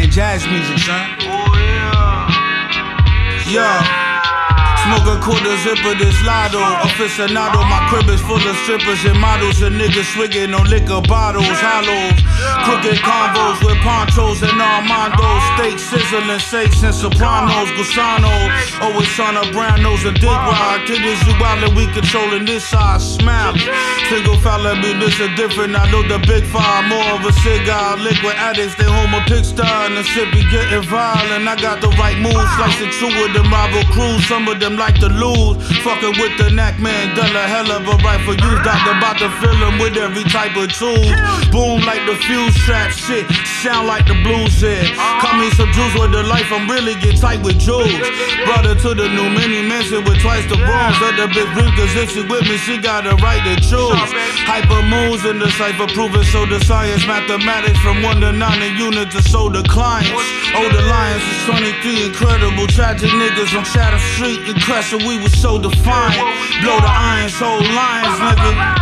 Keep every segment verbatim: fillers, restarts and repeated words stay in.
playing jazz music, son. Oh yeah. Yeah. Smoke a quarter zipper, this lotto. Aficionado, my crib is full of strippers and models. And niggas swigging on liquor bottles, hollows. Crooked convos with ponchos and Armandos. Steak sizzling, steaks and sopranos. Gusano, always on a brown nose and dick ride. Kiddies, you out and we controlling this side. Smile. Single fella, be this is different. I know the big five, more of a cigar. Liquid addicts, they home a pigsty. And the shit be getting violent. I got the right moves, slicing two of them rival crews. Some of them like to lose. Fucking with the Nack man, done a hell of a rifle use. Doctor about to fill him with every type of tool. Boom like the fuse trap, shit sound like the blues hit. Call me some juice with the life, I'm really get tight with jewels. Brother to the new mini mansion with twice the bronze. Let the bitch breathe, cause if she with me, she got a right to choose. Hyper moves in the cipher, proving so the science. Mathematics from one to nine in unit to so the clients. Older lions is twenty-three, incredible. Tragic niggas on Shadow Street. Crescent, we was so defiant. Blow the irons, whole lines, nigga.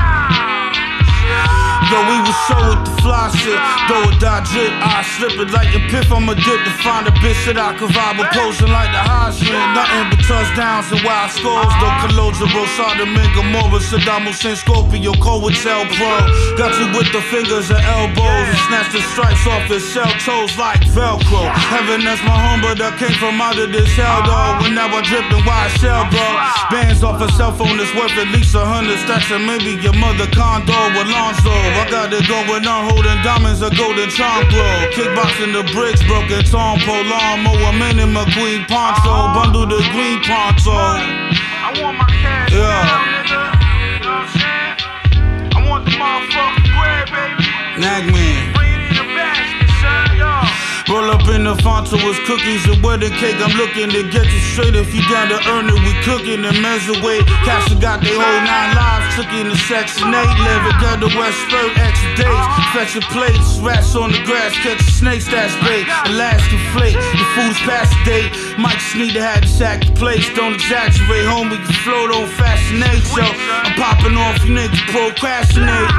Yo, we was so with the fly shit. Though it die drip, I slip it like a piff. I'm a dip to find a bitch that I can vibe with. Posing like the high shit. Nothing but touchdowns and wild scores. Though Caloja, Rosada, Mingamora, Saddam Hussein, Scorpio, Coatel Pro. Got you with the fingers and elbows. And snatch the stripes off his shell toes like Velcro. Heaven, that's my home, but I came from out of this hell, dog. When now I drip in wide shell, bro. Bands off a cell phone that's worth at least a hundred stacks. And maybe your mother condo with Lonzo. I got it going on, holding diamonds, a golden charm glow. Kickboxing the bricks, broken tom pole, lawnmower, mini McQueen poncho, bundle the green poncho. I want my cash yeah. now, nigga. You know what I'm saying? I want the motherfucking bread, baby. Nack man. Bring it in a basket, son, yo. Roll up in the Fonto with cookies and wedding cake. I'm looking to get you straight. If you down to earn it, we cooking and measure weight. Castle got they whole nine lives. Took in the section eight. Living down the West Spur, extra days. Fetching plates, rats on the grass, catching snakes, that's bait. Alaska flake, the food's past the date. Might just need to have the sack the place. Don't exaggerate, homie, can flow, don't fascinate. So I'm popping off, you niggas procrastinate.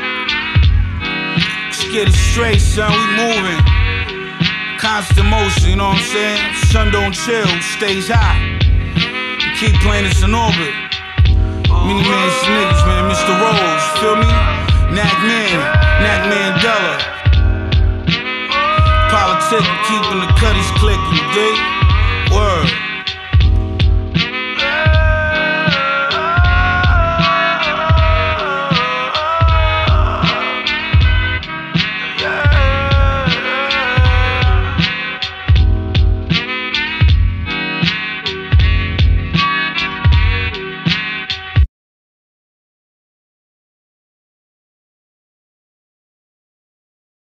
Let's get it straight, son, we moving. Constant motion, you know what I'm saying? Sun don't chill, stays high. Keep playing this in orbit. Mini man, niggas, man, Mister Rose, feel me? Nack man.